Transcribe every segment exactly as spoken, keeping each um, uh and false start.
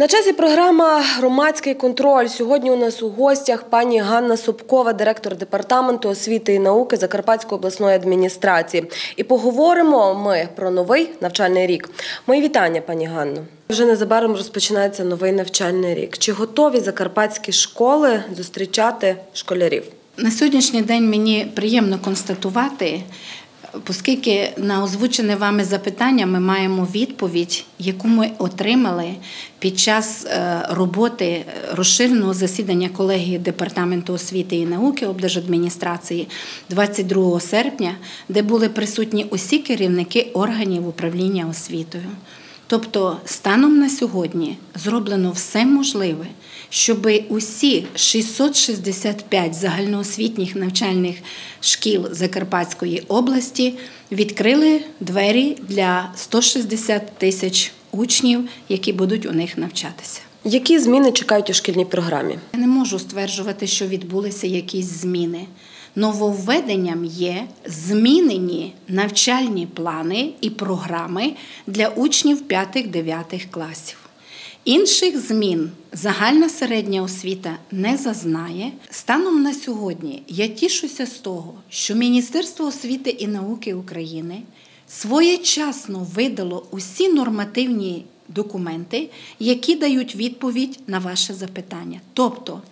На часі програма «Громадський контроль». Сьогодні у нас у гостях пані Ганна Собкова, директор департаменту освіти і науки Закарпатської обласної адміністрації. І поговоримо ми про новий навчальний рік. Мої вітання, пані Ганно. Вже незабаром розпочинається новий навчальний рік. Чи готові закарпатські школи зустрічати школярів? На сьогоднішній день мені приємно констатувати, оскільки на озвучене вами запитання ми маємо відповідь, яку ми отримали під час роботи розширеного засідання колегії Департаменту освіти і науки облдержадміністрації двадцять другого серпня, де були присутні усі керівники органів управління освітою. Тобто станом на сьогодні зроблено все можливе, щоб усі шістсот шістдесят п'ять загальноосвітніх навчальних шкіл Закарпатської області відкрили двері для ста шістдесяти тисяч учнів, які будуть у них навчатися. Які зміни чекають у шкільній програмі? Я не можу стверджувати, що відбулися якісь зміни. Нововведенням є змінені навчальні плани і програми для учнів п'ятих-дев'ятих класів. Інших змін загальна середня освіта не зазнає. Станом на сьогодні я тішуся з того, що Міністерство освіти і науки України своєчасно видало усі нормативні документи, які дають відповідь на ваше запитання. Тобто,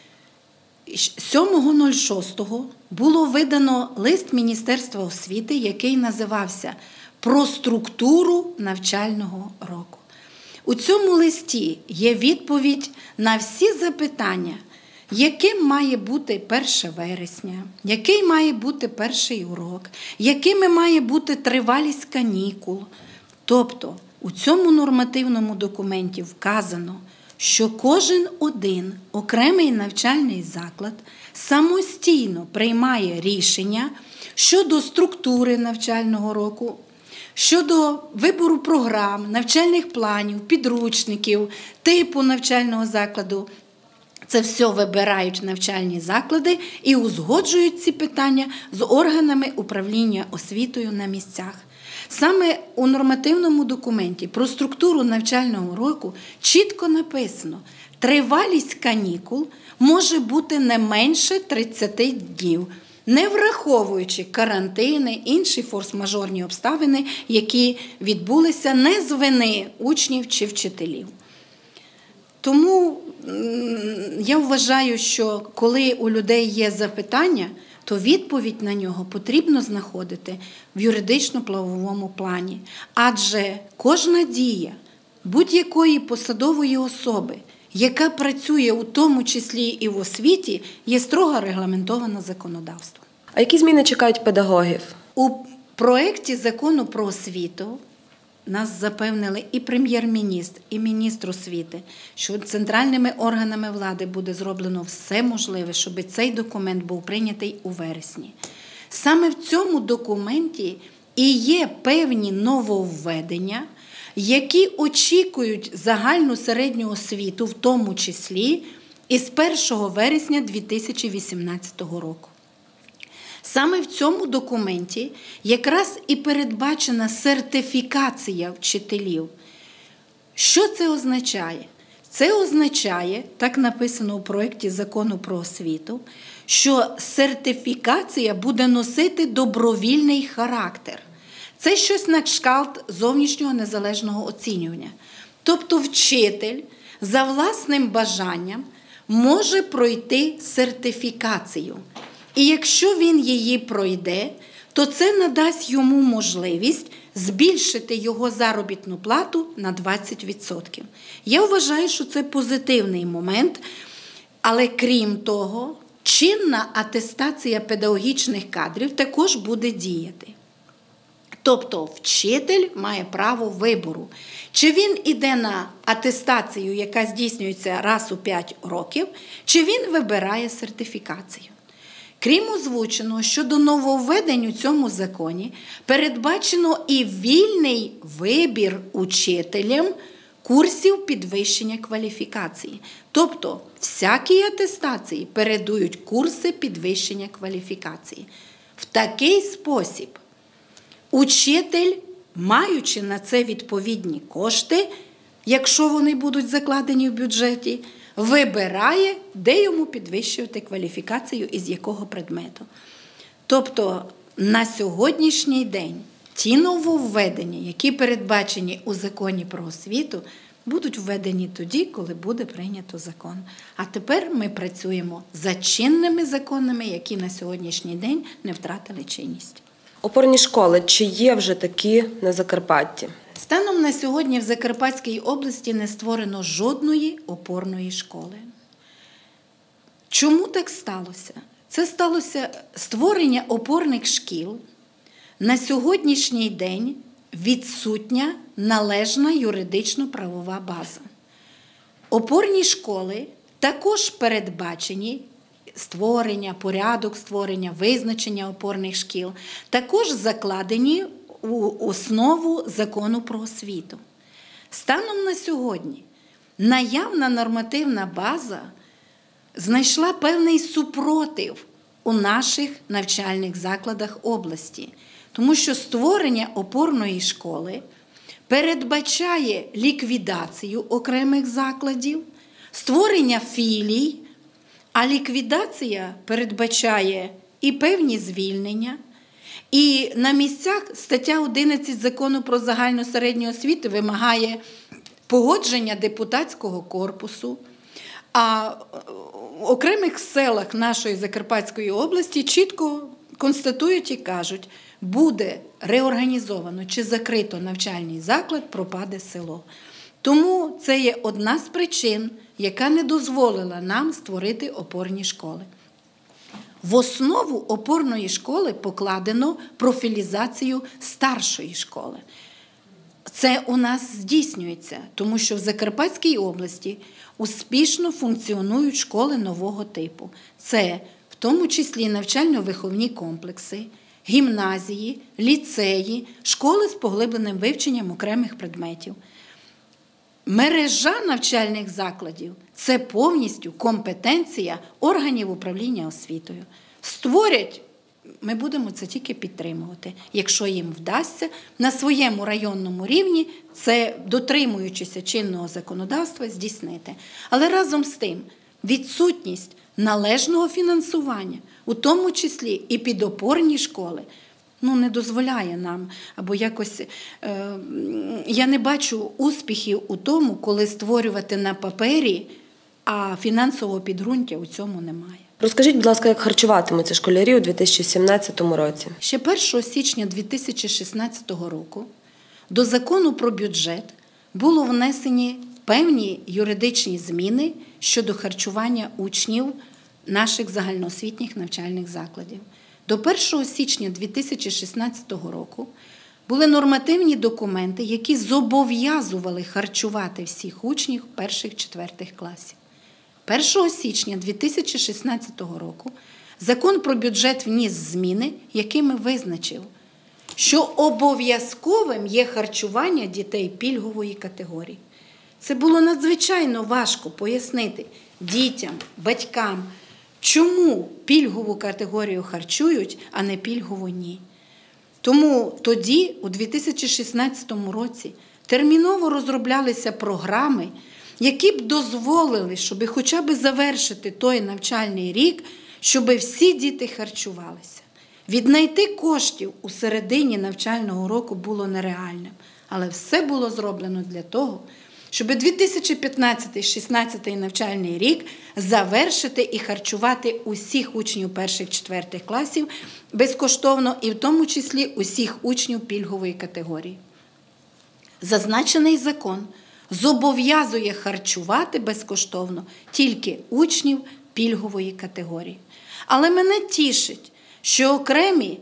сьомого шостого було видано лист Міністерства освіти, який називався «Про структуру навчального року». У цьому листі є відповідь на всі запитання, яким має бути перше вересня, який має бути перший урок, якими має бути тривалість канікул. Тобто у цьому нормативному документі вказано, що кожен один окремий навчальний заклад самостійно приймає рішення щодо структури навчального року, щодо вибору програм, навчальних планів, підручників, типу навчального закладу. Це все вибирають навчальні заклади і узгоджують ці питання з органами управління освітою на місцях. Саме у нормативному документі про структуру навчального року чітко написано, тривалість канікул може бути не менше тридцяти днів, не враховуючи карантини, інші форс-мажорні обставини, які відбулися не з вини учнів чи вчителів. Тому я вважаю, що коли у людей є запитання, то відповідь на нього потрібно знаходити в юридично-правовому плані. Адже кожна дія будь-якої посадової особи, яка працює у тому числі і в освіті, є строго регламентована законодавством. А які зміни чекають педагогів? У проєкті закону про освіту нас запевнили і прем'єр-міністр, і міністр освіти, що центральними органами влади буде зроблено все можливе, щоб цей документ був прийнятий у вересні. Саме в цьому документі і є певні нововведення, які очікують загальну середню освіту, в тому числі і з першого вересня дві тисячі вісімнадцятого року. Саме в цьому документі якраз і передбачена сертифікація вчителів. Що це означає? Це означає, так написано у проєкті закону про освіту, що сертифікація буде носити добровільний характер. Це щось на кшталт зовнішнього незалежного оцінювання. Тобто вчитель за власним бажанням може пройти сертифікацію. І якщо він її пройде, то це надасть йому можливість збільшити його заробітну плату на двадцять відсотків. Я вважаю, що це позитивний момент, але крім того, чинна атестація педагогічних кадрів також буде діяти. Тобто вчитель має право вибору. Чи він іде на атестацію, яка здійснюється раз у п'ять років, чи він вибирає сертифікацію. Крім озвученого, щодо нововведень у цьому законі, передбачено і вільний вибір учителям курсів підвищення кваліфікації. Тобто, всякі атестації передують курси підвищення кваліфікації. В такий спосіб учитель, маючи на це відповідні кошти, якщо вони будуть закладені в бюджеті, вибирає, де йому підвищувати кваліфікацію і з якого предмету. Тобто на сьогоднішній день ті нововведення, які передбачені у Законі про освіту, будуть введені тоді, коли буде прийнято закон. А тепер ми працюємо за чинними законами, які на сьогоднішній день не втратили чинність. Опорні школи, чи є вже такі на Закарпатті? Станом на сьогодні в Закарпатській області не створено жодної опорної школи. Чому так сталося? Це сталося створення опорних шкіл. На сьогоднішній день відсутня належна юридично-правова база. Опорні школи також передбачені створення, порядок створення, визначення опорних шкіл, також закладені у основу Закону про освіту. Станом на сьогодні наявна нормативна база знайшла певний супротив у наших навчальних закладах області, тому що створення опорної школи передбачає ліквідацію окремих закладів, створення філій, а ліквідація передбачає і певні звільнення. І на місцях стаття одинадцять Закону про загальну середню освіту вимагає погодження депутатського корпусу, а в окремих селах нашої Закарпатської області чітко констатують і кажуть, буде реорганізовано чи закрито навчальний заклад, пропаде село. Тому це є одна з причин, яка не дозволила нам створити опорні школи. В основу опорної школи покладено профілізацію старшої школи. Це у нас здійснюється, тому що в Закарпатській області успішно функціонують школи нового типу. Це в тому числі навчально-виховні комплекси, гімназії, ліцеї, школи з поглибленим вивченням окремих предметів. Мережа навчальних закладів – це повністю компетенція органів управління освітою. Створять, ми будемо це тільки підтримувати, якщо їм вдасться на своєму районному рівні це, дотримуючися чинного законодавства, здійснити. Але разом з тим відсутність належного фінансування, у тому числі і підопорні школи, ну, не дозволяє нам, або якось, е, я не бачу успіхів у тому, коли створювати на папері, а фінансового підґрунтя у цьому немає. Розкажіть, будь ласка, як харчуватимуться школярі у дві тисячі сімнадцятому році? Ще першого січня дві тисячі шістнадцятого року до Закону про бюджет було внесені певні юридичні зміни щодо харчування учнів наших загальноосвітніх навчальних закладів. До першого січня дві тисячі шістнадцятого року були нормативні документи, які зобов'язували харчувати всіх учнів перших-четвертих класів. першого січня дві тисячі шістнадцятого року Закон про бюджет вніс зміни, якими визначив, що обов'язковим є харчування дітей пільгової категорії. Це було надзвичайно важко пояснити дітям, батькам, чому пільгову категорію харчують, а не пільгову ні. Тому тоді, у дві тисячі шістнадцятому році, терміново розроблялися програми, які б дозволили, щоб хоча б завершити той навчальний рік, щоб всі діти харчувалися. Віднайти коштів у середині навчального року було нереальним, але все було зроблено для того, щоб дві тисячі п'ятнадцятий шістнадцятий навчальний рік завершити і харчувати усіх учнів перших-четвертих класів безкоштовно і в тому числі усіх учнів пільгової категорії. Зазначений закон зобов'язує харчувати безкоштовно тільки учнів пільгової категорії. Але мене тішить, що окремі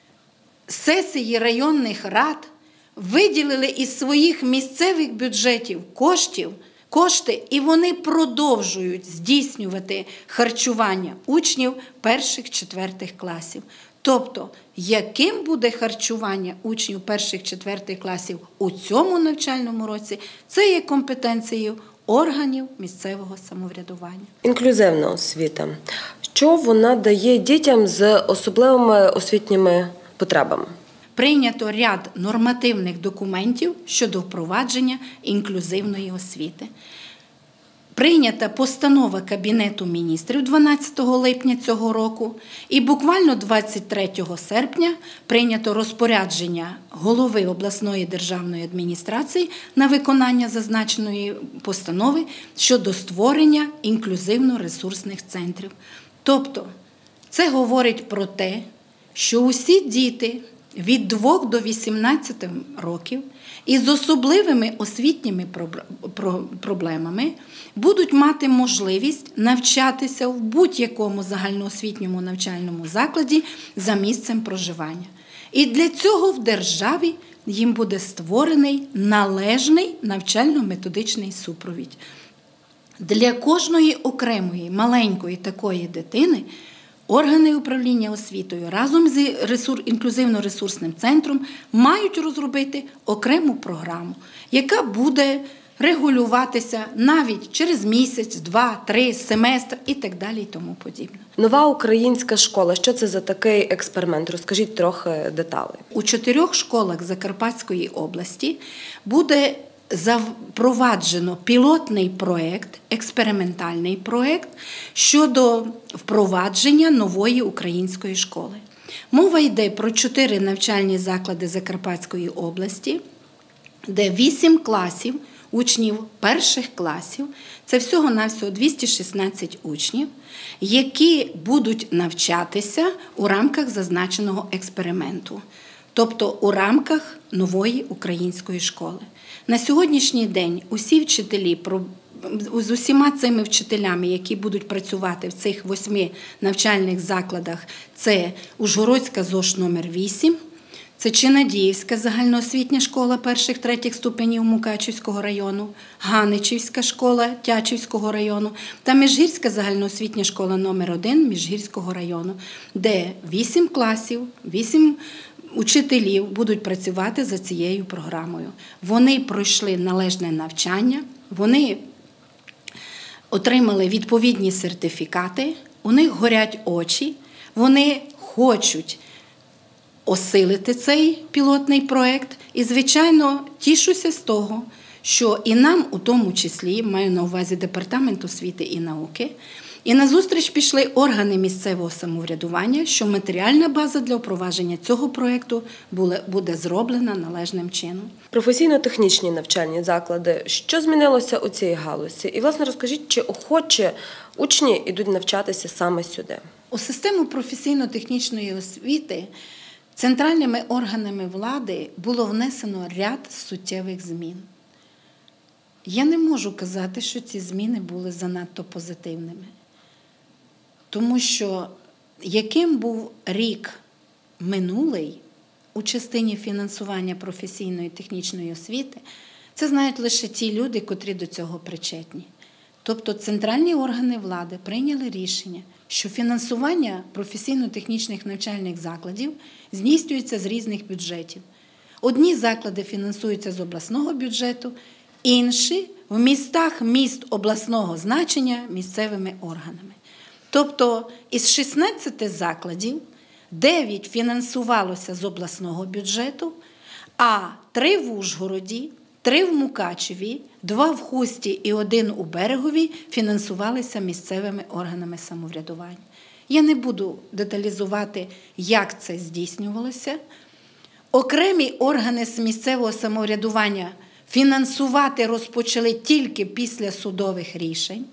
сесії районних рад виділили із своїх місцевих бюджетів коштів, кошти, і вони продовжують здійснювати харчування учнів перших-четвертих класів. Тобто, яким буде харчування учнів перших-четвертих класів у цьому навчальному році, це є компетенцією органів місцевого самоврядування. Інклюзивна освіта. Що вона дає дітям з особливими освітніми потребами? прийнято ряд нормативних документів щодо впровадження інклюзивної освіти. Прийнята постанова Кабінету міністрів дванадцятого липня цього року і буквально двадцять третього серпня прийнято розпорядження голови обласної державної адміністрації на виконання зазначеної постанови щодо створення інклюзивно-ресурсних центрів. Тобто це говорить про те, що усі діти від двох до вісімнадцяти років із особливими освітніми проблемами будуть мати можливість навчатися в будь-якому загальноосвітньому навчальному закладі за місцем проживання. І для цього в державі їм буде створений належний навчально-методичний супровід. Для кожної окремої маленької такої дитини органи управління освітою разом з інклюзивно-ресурсним центром мають розробити окрему програму, яка буде регулюватися навіть через місяць, два, три, семестр і так далі і тому подібне. Нова українська школа. Що це за такий експеримент? Розкажіть трохи деталей. У чотирьох школах Закарпатської області буде запроваджено пілотний проєкт, експериментальний проєкт щодо впровадження нової української школи. Мова йде про чотири навчальні заклади Закарпатської області, де вісім класів, учнів перших класів, це всього-навсього двісті шістнадцять учнів, які будуть навчатися у рамках зазначеного експерименту, тобто у рамках нової української школи. На сьогоднішній день усі вчителі, з усіма цими вчителями, які будуть працювати в цих восьми навчальних закладах, це Ужгородська ЗОШ номер вісім, це Чинадіївська загальноосвітня школа перших-третіх ступенів Мукачівського району, Ганичівська школа Тячівського району та Міжгірська загальноосвітня школа номер один Міжгірського району, де вісім класів, вісім учителів будуть працювати за цією програмою. Вони пройшли належне навчання, вони отримали відповідні сертифікати, у них горять очі, вони хочуть осилити цей пілотний проєкт. І, звичайно, тішуся з того, що і нам, у тому числі, маю на увазі Департамент освіти і науки, і назустріч пішли органи місцевого самоврядування, що матеріальна база для впровадження цього проєкту буде зроблена належним чином. Професійно-технічні навчальні заклади. Що змінилося у цій галузі? І, власне, розкажіть, чи охоче учні йдуть навчатися саме сюди? У систему професійно-технічної освіти центральними органами влади було внесено ряд суттєвих змін. Я не можу казати, що ці зміни були занадто позитивними. Тому що яким був рік минулий у частині фінансування професійної технічної освіти, це знають лише ті люди, котрі до цього причетні. Тобто центральні органи влади прийняли рішення, що фінансування професійно-технічних навчальних закладів здійснюється з різних бюджетів. Одні заклади фінансуються з обласного бюджету, інші в містах міст обласного значення місцевими органами. Тобто із шістнадцяти закладів дев'ять фінансувалося з обласного бюджету, а три в Ужгороді, три в Мукачеві, два в Хусті і один у Берегові фінансувалися місцевими органами самоврядування. Я не буду деталізувати, як це здійснювалося. Окремі органи з місцевого самоврядування фінансувати розпочали тільки після судових рішень.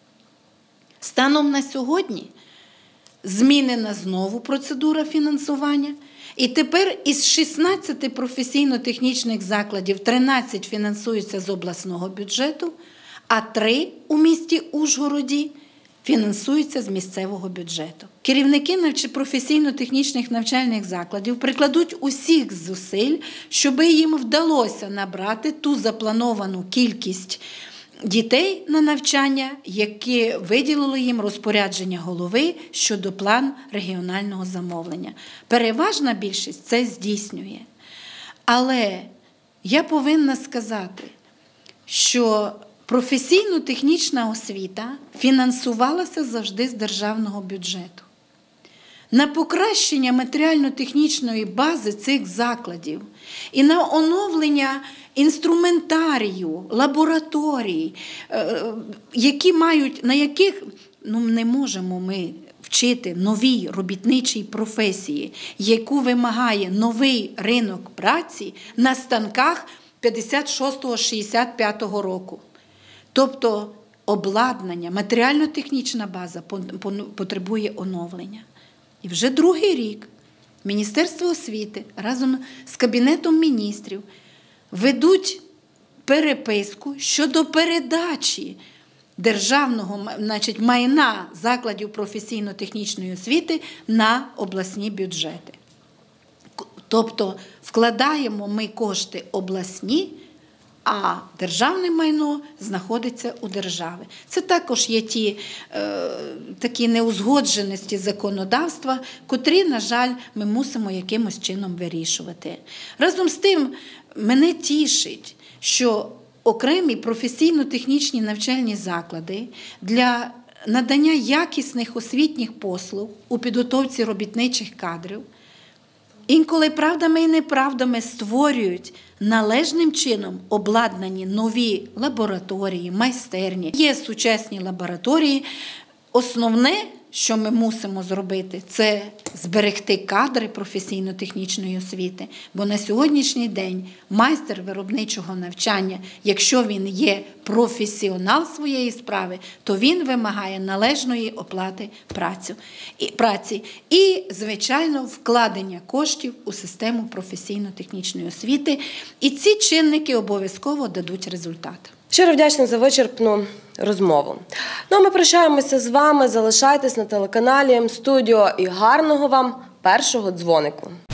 Станом на сьогодні змінена знову процедура фінансування. І тепер із шістнадцяти професійно-технічних закладів тринадцять фінансуються з обласного бюджету, а три у місті Ужгороді фінансуються з місцевого бюджету. Керівники професійно-технічних навчальних закладів прикладуть усіх зусиль, щоб їм вдалося набрати ту заплановану кількість дітей на навчання, які виділили їм розпорядження голови щодо плану регіонального замовлення. Переважна більшість це здійснює. Але я повинна сказати, що професійно-технічна освіта фінансувалася завжди з державного бюджету. на покращення матеріально-технічної бази цих закладів і на оновлення інструментарію, лабораторій, які мають, на яких ну, не можемо ми вчити новій робітничій професії, яку вимагає новий ринок праці на станках п'ятдесят шостого - шістдесят п'ятого року. Тобто обладнання, матеріально-технічна база потребує оновлення. І вже другий рік Міністерство освіти разом з Кабінетом міністрів ведуть переписку щодо передачі державного, значить, майна закладів професійно-технічної освіти на обласні бюджети. Тобто вкладаємо ми кошти обласні, а державне майно знаходиться у держави. Це також є ті е, такі неузгодженості законодавства, котрі, на жаль, ми мусимо якимось чином вирішувати. Разом з тим, мене тішить, що окремі професійно-технічні навчальні заклади для надання якісних освітніх послуг у підготовці робітничих кадрів інколи правдами і неправдами створюють належним чином обладнані нові лабораторії, майстерні. Є сучасні лабораторії. Основне, що ми мусимо зробити, це зберегти кадри професійно-технічної освіти. Бо на сьогоднішній день майстер виробничого навчання, якщо він є професіонал своєї справи, то він вимагає належної оплати праці. І, звичайно, вкладення коштів у систему професійно-технічної освіти. І ці чинники обов'язково дадуть результат. Щиро вдячна за вичерпну розмову. Ну, а ми прощаємося з вами. Залишайтесь на телеканалі М-Студіо і гарного вам першого дзвонику.